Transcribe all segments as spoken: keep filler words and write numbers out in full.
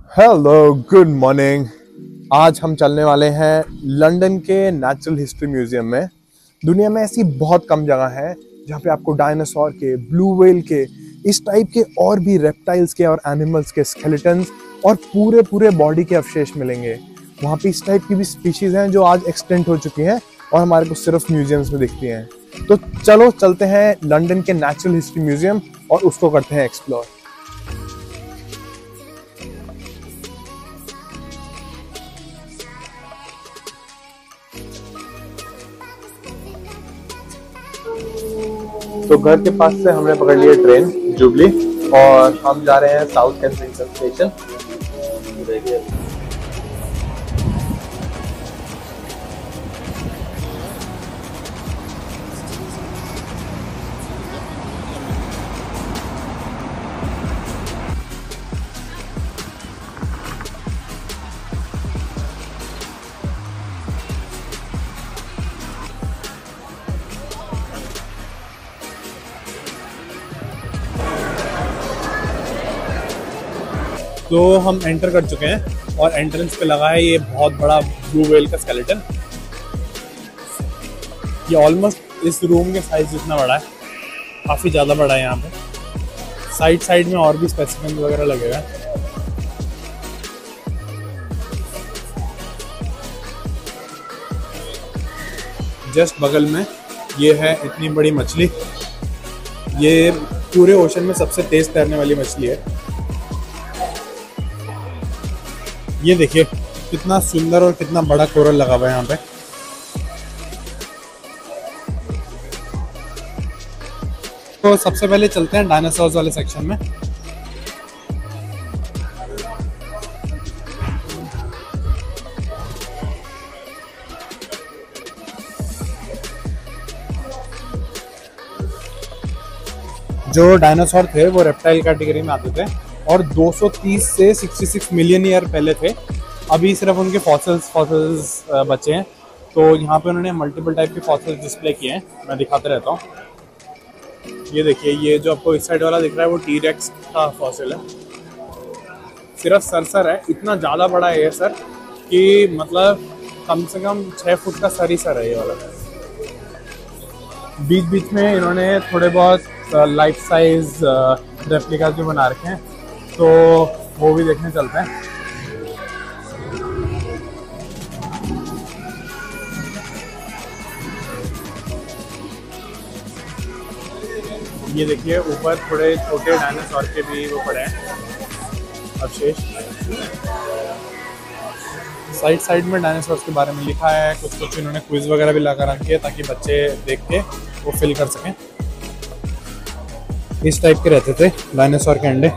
Hello, good morning. आज हम चलने वाले हैं लंदन के नेचुरल हिस्ट्री म्यूजियम में। दुनिया में ऐसी बहुत कम जगह है जहाँ पे आपको डायनासोर के, ब्लू व्हेल के, इस टाइप के और भी रेप्टाइल्स के और एनिमल्स के स्केलेटन्स और पूरे पूरे बॉडी के अवशेष मिलेंगे। वहाँ पे इस टाइप की भी स्पीशीज हैं जो आज एक्सटेंट हो चुकी हैं और हमारे को सिर्फ म्यूजियम्स में दिखती हैं। तो चलो चलते हैं लंदन के नेचुरल हिस्ट्री म्यूजियम और उसको करते हैं एक्सप्लोर। तो घर के पास से हमने पकड़ लिया ट्रेन जुबली और हम जा रहे हैं साउथ केंसिंगटन स्टेशन। तो हम एंटर कर चुके हैं और एंट्रेंस पे लगा है ये बहुत बड़ा ब्लू व्हेल का स्केलेटन। ये ऑलमोस्ट इस रूम के साइज जितना बड़ा है, काफ़ी ज़्यादा बड़ा है। यहाँ पे साइड साइड में और भी स्पेसिमेन वगैरह लगे हुए हैं। जस्ट बगल में ये है इतनी बड़ी मछली। ये पूरे ओशन में सबसे तेज तैरने वाली मछली है। ये देखिए कितना सुंदर और कितना बड़ा कोरल लगा हुआ है यहाँ पे। तो सबसे पहले चलते हैं डायनासोर्स वाले सेक्शन में। जो डायनासोर थे वो रेप्टाइल कैटेगरी में आते थे और दो सौ तीस से छियासठ मिलियन ईयर पहले थे। अभी सिर्फ उनके फॉसिल्स फॉसिल्स बचे हैं। तो यहाँ पे उन्होंने मल्टीपल टाइप के फॉसिल्स डिस्प्ले किए हैं, मैं दिखाते रहता हूँ। ये देखिए, ये जो आपको इस साइड वाला दिख रहा है वो टी रेक्स का फॉसिल है। सिर्फ सर सर है, इतना ज़्यादा बड़ा है ये सर कि मतलब कम से कम छः फुट का सर ही सर है ये वाला। बीच बीच में इन्होंने थोड़े बहुत लाइफ साइज रेप्लिकास भी बना रखे हैं, तो वो भी देखने चलते हैं। ये देखिए ऊपर थोड़े छोटे डायनासोर के भी वो पड़े हैं अवशेष। साइड साइड में डायनासोर्स के बारे में लिखा है, कुछ कुछ इन्होंने क्विज वगैरह भी लगा रखी है ताकि बच्चे देख के वो फिल कर सकें। इस टाइप के रहते थे डायनासोर के अंडे।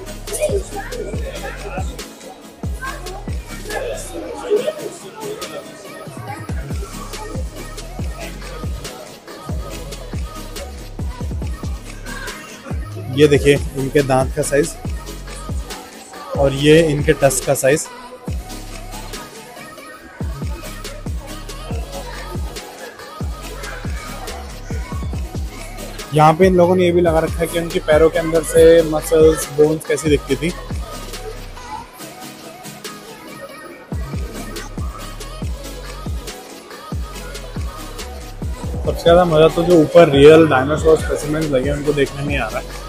ये देखिए इनके दांत का साइज और ये इनके टस्क का साइज। यहाँ पे इन लोगों ने ये भी लगा रखा है कि उनके पैरों के अंदर से मसल्स, बोन्स कैसी दिखती थी। सबसे ज़्यादा मज़ा तो जो ऊपर रियल डायनासोर स्पेसिमेंस लगे उनको देखने में आ रहा है।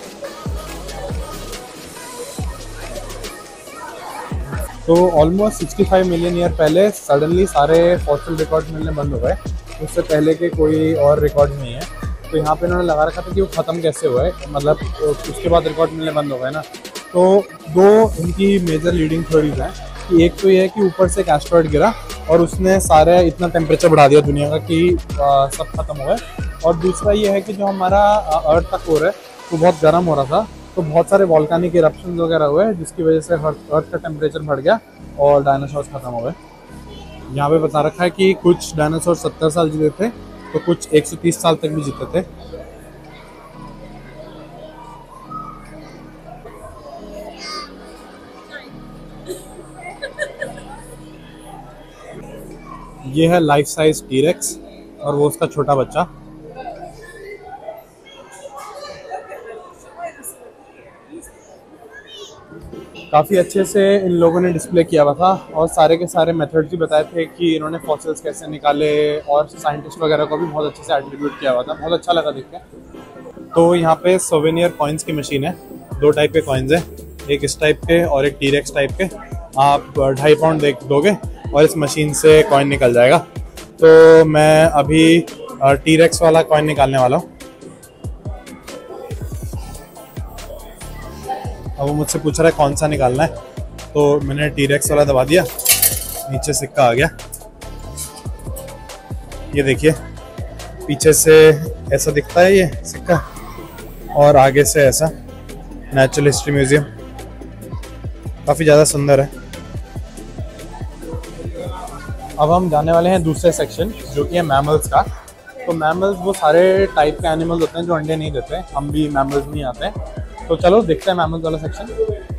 तो ऑलमोस्ट पैंसठ मिलियन ईयर पहले सडनली सारे फॉसिल रिकॉर्ड मिलने बंद हो गए। उससे पहले के कोई और रिकॉर्ड नहीं है। तो यहाँ पे इन्होंने लगा रखा था कि वो ख़त्म कैसे हुआ है, मतलब उसके बाद रिकॉर्ड मिलने बंद हो गए ना। तो दो इनकी मेजर लीडिंग थ्योरीज हैं कि एक तो ये है कि ऊपर से एक एस्टेरॉयड गिरा और उसने सारे इतना टेम्परेचर बढ़ा दिया दुनिया का कि आ, सब खत्म हो गए। और दूसरा ये है कि जो हमारा अर्थ का कोर है वो बहुत गर्म हो रहा था, तो बहुत सारे वॉल्केनिक इरप्शंस वगैरह हुए जिसकी वजह से अर्थ का टेम्परेचर बढ़ गया और डायनासोर्स खत्म हो गए। यहाँ पे बता रखा है कि कुछ डायनासोर सत्तर साल जीते थे तो कुछ एक सौ तीस साल तक भी जीते थे। ये है लाइफ साइज टी-रेक्स और वो उसका छोटा बच्चा। काफ़ी अच्छे से इन लोगों ने डिस्प्ले किया हुआ था और सारे के सारे मेथड्स भी बताए थे कि इन्होंने फॉसिल्स कैसे निकाले, और साइंटिस्ट वगैरह को भी बहुत अच्छे से एट्रीब्यूट किया हुआ था। बहुत अच्छा लगा देख के। तो यहाँ पे सोवेनियर कॉइन्स की मशीन है। दो टाइप के कॉइन्स हैं, एक इस टाइप के और एक टी-रेक्स टाइप के। आप ढाई पाउंड दे दोगे और इस मशीन से कॉइन निकल जाएगा। तो मैं अभी टी-रेक्स वाला कॉइन निकालने वाला हूँ। अब वो मुझसे पूछ रहा है कौन सा निकालना है, तो मैंने टी-रेक्स वाला दबा दिया, नीचे सिक्का आ गया। ये देखिए, पीछे से ऐसा दिखता है ये सिक्का और आगे से ऐसा। नेचुरल हिस्ट्री म्यूजियम काफ़ी ज़्यादा सुंदर है। अब हम जाने वाले हैं दूसरे सेक्शन, जो कि है मैमल्स का। तो मैमल्स वो सारे टाइप के एनिमल्स होते हैं जो अंडे नहीं देते। हम भी मैमल्स नहीं आते हैं, तो चलो देखते हैं मैमल्स वाला सेक्शन।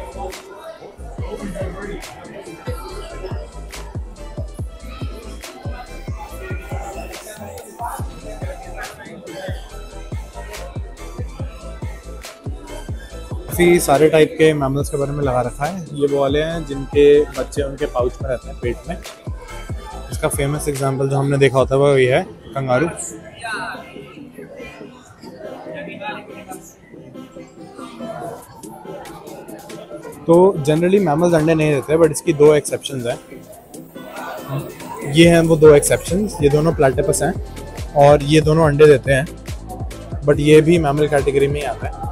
काफ़ी सारे टाइप के मैमल्स के बारे में लगा रखा है। ये वो वाले हैं जिनके बच्चे उनके पाउच में रहते हैं, पेट में। इसका फेमस एग्जांपल जो हमने देखा होता है वो ये है कंगारू। तो जनरली मैमल्स अंडे नहीं देते, बट इसकी दो एक्सेप्शंस हैं। ये हैं वो दो एक्सेप्शंस। ये दोनों प्लैटिपस हैं और ये दोनों अंडे देते हैं, बट ये भी मैमल कैटेगरी में ही आता है।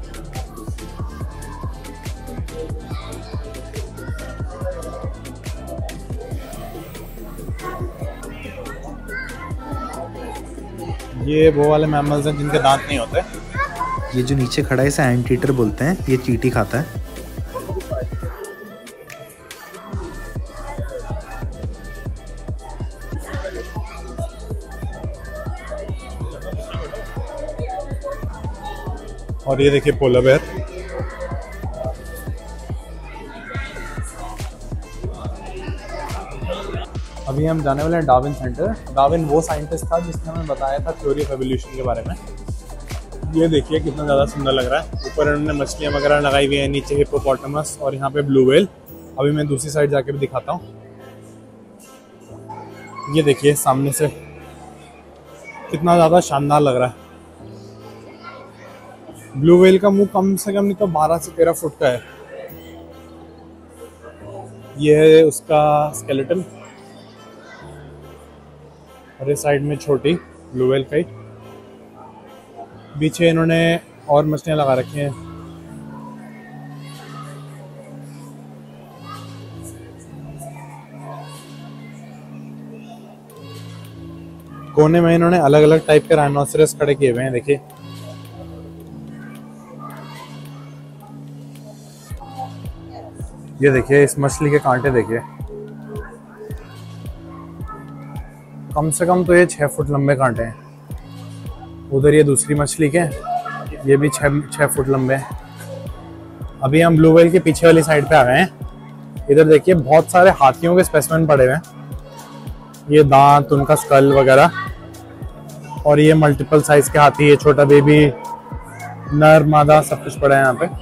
ये वो वाले मैमल्स हैं जिनके दांत नहीं होते। ये जो नीचे खड़ा है इसे एंटीटर बोलते हैं। ये चींटी खाता है। और ये देखिए पोलर बेयर। अभी हम जाने वाले हैं डार्विन सेंटर। डार्विन वो साइंटिस्ट था जिसने हमें बताया था थ्योरी ऑफ एवोल्यूशन के बारे में। ये देखिए कितना ज़्यादा सुंदर लग रहा है। ऊपर उन्होंने मछलियाँ वगैरह लगाई हुई हैं, नीचे हिप्पोपोटामस और यहाँ पे ब्लू व्हेल। अभी मैं दूसरी साइड जाके भी दिखाता हूँ। ये देखिए सामने से कितना ज़्यादा शानदार लग रहा है। ब्लू व्हेल का मुंह कम से कम नहीं तो बारह से तेरह फुट का है। ये है उसका स्केलेटन और इस साइड में छोटी ब्लू व्हेल का ही। पीछे इन्होंने और मछलियाँ लगा रखी हैं। कोने में इन्होंने अलग अलग टाइप के राइनोसरस खड़े किए हुए हैं। देखिए ये देखिए इस मछली के कांटे देखिए, कम से कम तो ये छः फुट लंबे कांटे हैं। उधर ये दूसरी मछली के, ये भी छः छः फुट लंबे हैं। अभी हम ब्लू व्हेल के पीछे वाली साइड पे आ गए हैं। इधर देखिए बहुत सारे हाथियों के स्पेसिमेन पड़े हुए हैं। ये दांत, उनका स्कल वगैरह, और ये मल्टीपल साइज के हाथी, ये छोटा बेबी, नर मादा, सब कुछ पड़ा है यहाँ पे।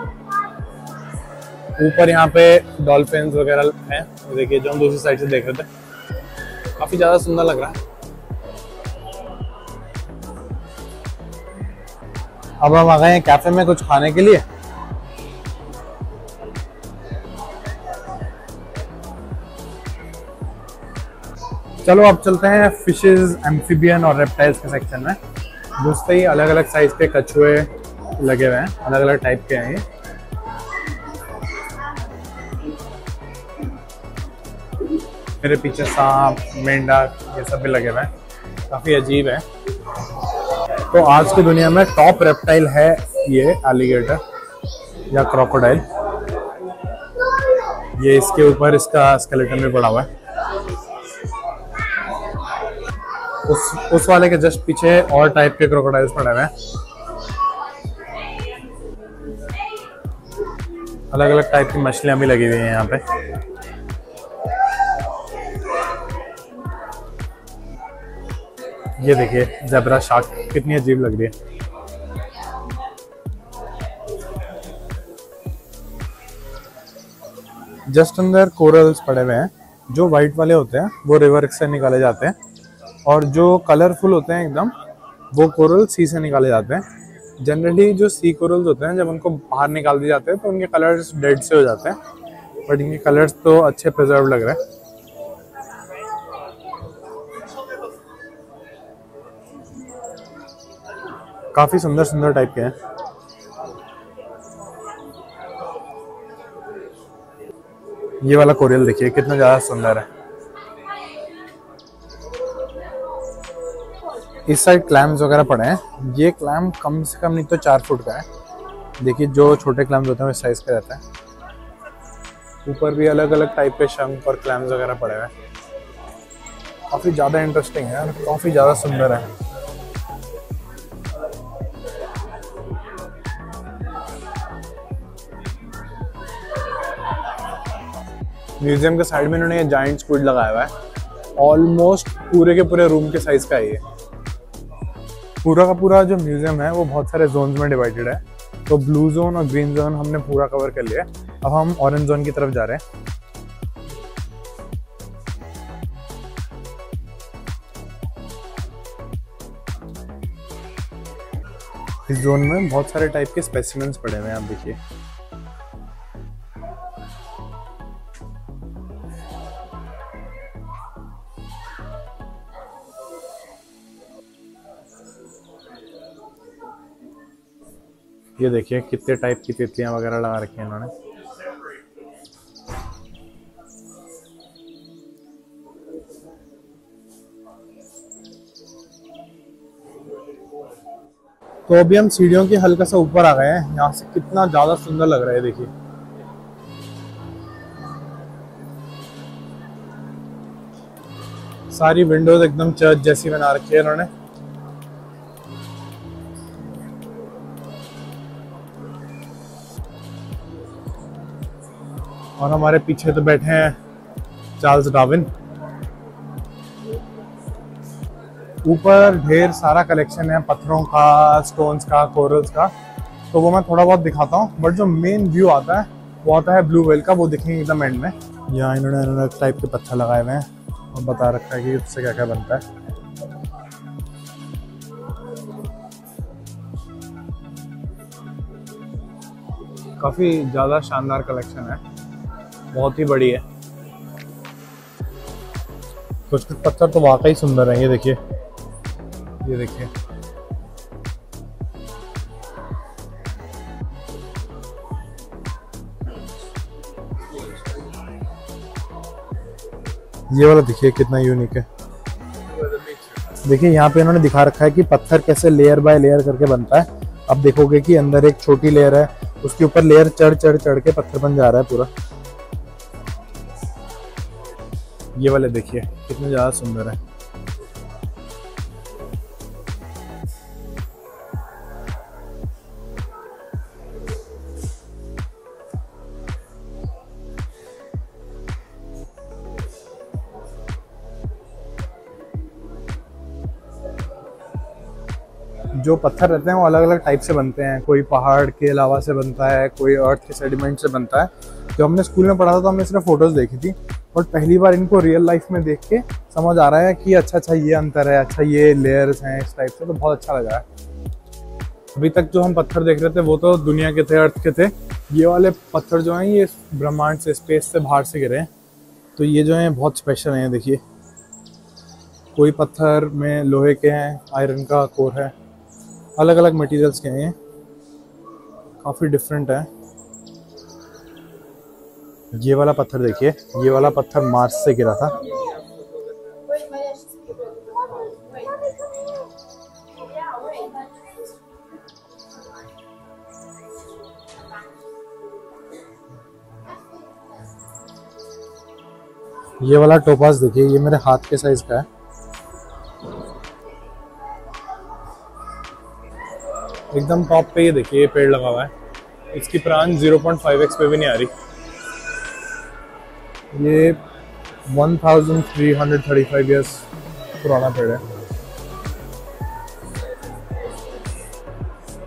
ऊपर यहाँ पे डॉल्फिन्स वगैरह हैं। ये देखिए जो हम दूसरी साइड से देख रहे थे, काफी ज्यादा सुंदर लग रहा है। अब हम आ गए हैं कैफे में कुछ खाने के लिए। चलो अब चलते हैं फिशेस, एम्फीबियन और रेप्टाइल्स के सेक्शन में। घुसते ही अलग अलग साइज के कछुए लगे हुए हैं, अलग अलग टाइप के हैं ये। मेरे पीछे सांप, मेंढक, ये सब भी लगे हुए हैं, काफी अजीब है। तो आज की दुनिया में टॉप रेप्टाइल है ये एलिगेटर या क्रोकोडाइल। ये इसके ऊपर इसका स्केलेटन भी पड़ा हुआ है। उस उस वाले के जस्ट पीछे और टाइप के क्रोकोडाइल्स पड़े हुए हैं। अलग अलग टाइप की मछलियां भी लगी हुई हैं यहाँ पे। ये देखिए ज़ेब्रा शार्क कितनी अजीब लग रही है। जस्ट अंदर कोरल्स पड़े हुए हैं, जो वाइट वाले होते हैं वो रिवर से निकाले जाते हैं, और जो कलरफुल होते हैं एकदम वो कोरल सी से निकाले जाते हैं। जनरली जो सी कोरल्स होते हैं जब उनको बाहर निकाल दिए जाते हैं तो उनके कलर्स डेड से हो जाते हैं, बट इनके कलर्स तो अच्छे प्रिजर्व लग रहे हैं। काफी सुंदर सुंदर टाइप के हैं। ये वाला कोरियल देखिए कितना ज्यादा सुंदर है। इस साइड क्लैम्स वगैरह पड़े हैं। ये क्लैम कम से कम नहीं तो चार फुट का है। देखिए जो छोटे क्लैम्स होते हैं वो इस साइज के रहते हैं। ऊपर भी अलग अलग टाइप के शंख और क्लैम्स वगैरह पड़े हुए हैं। काफी ज्यादा इंटरेस्टिंग है और काफी ज्यादा सुंदर है। म्यूजियम के साइड में इन्होंने ये जायंट स्क्विड लगाया हुआ है। ऑलमोस्ट पूरे के पूरे रूम के साइज का है ये। पूरा का पूरा जो म्यूजियम है वो बहुत सारे जोन्स में डिवाइडेड है। तो ब्लू जोन और ग्रीन जोन हमने पूरा कवर कर लिया। अब हम ऑरेंज जोन की तरफ जा रहे हैं। इस जोन में बहुत सारे टाइप के स्पेसिमेंस पड़े हुए हैं, आप देखिए। ये देखिए कितने टाइप की तितलियां वगैरह लगा रखी हैं इन्होंने। तो अभी हम सीढ़ियों के हल्का सा ऊपर आ गए हैं। यहाँ से कितना ज्यादा सुंदर लग रहा है, देखिए। सारी विंडोज एकदम चर्च जैसी बना रखी है इन्होंने। और हमारे पीछे तो बैठे हैं चार्ल्स डार्विन। ऊपर ढेर सारा कलेक्शन है पत्थरों का, स्टोन्स का, कोरल्स का। तो वो मैं थोड़ा बहुत दिखाता हूँ, बट जो मेन व्यू आता है वो आता है ब्लू व्हेल का। वो दिखेंगे एकदम एंड में। यहाँ इन्होंने अलग टाइप के पत्थर लगाए हुए हैं और बता रखा है कि उससे क्या क्या बनता है। काफी ज्यादा शानदार कलेक्शन है, बहुत ही बड़ी है। कुछ कुछ पत्थर तो वाकई सुंदर है। ये देखिए, ये देखिए। ये वाला देखिए कितना यूनिक है। देखिए यहाँ पे इन्होंने दिखा रखा है कि पत्थर कैसे लेयर बाय लेयर करके बनता है। अब देखोगे कि अंदर एक छोटी लेयर है, उसके ऊपर लेयर चढ़ चढ़ चढ़ के पत्थर बन जा रहा है पूरा। ये वाले देखिए कितने ज्यादा सुंदर है। जो पत्थर रहते हैं वो अलग अलग टाइप से बनते हैं। कोई पहाड़ के लावा से बनता है, कोई अर्थ के सेडिमेंट से बनता है। जो हमने स्कूल में पढ़ा था तो हमने सिर्फ फोटोज देखी थी, और पहली बार इनको रियल लाइफ में देख के समझ आ रहा है कि अच्छा अच्छा ये अंतर है, अच्छा ये लेयर्स हैं इस टाइप से। तो बहुत अच्छा लगा है। अभी तक जो हम पत्थर देख रहे थे वो तो दुनिया के थे, अर्थ के थे। ये वाले पत्थर जो हैं ये ब्रह्मांड से, स्पेस से बाहर से गिरे हैं। तो ये जो हैं बहुत स्पेशल हैं। देखिए कोई पत्थर में लोहे के हैं, आयरन का कोर है, अलग अलग मटेरियल्स के हैं। काफ़ी डिफरेंट है। ये वाला पत्थर देखिए, ये वाला पत्थर मार्स से गिरा था। ये वाला टोपास देखिए, ये मेरे हाथ के साइज का है। एकदम टॉप पे ये देखिए ये पेड़ लगा हुआ है। इसकी प्रांत ज़ीरो पॉइंट फाइव एक्स पे भी नहीं आ रही। ये one thousand three hundred thirty five years पुराना पेड़ है।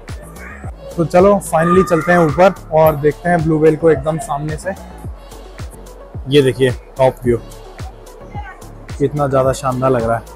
तो चलो फाइनली चलते हैं ऊपर और देखते हैं ब्लू व्हेल को एकदम सामने से। ये देखिए टॉप व्यू कितना ज़्यादा शानदार लग रहा है।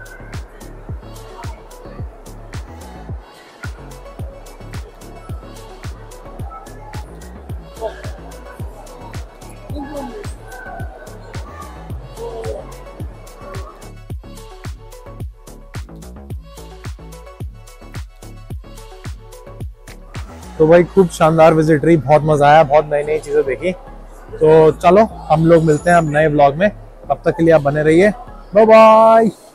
तो भाई खूब शानदार विजिट रही, बहुत मजा आया, बहुत नई नई चीजें देखी। तो चलो हम लोग मिलते हैं अब नए व्लॉग में, तब तक के लिए आप बने रहिए, बाय बाय।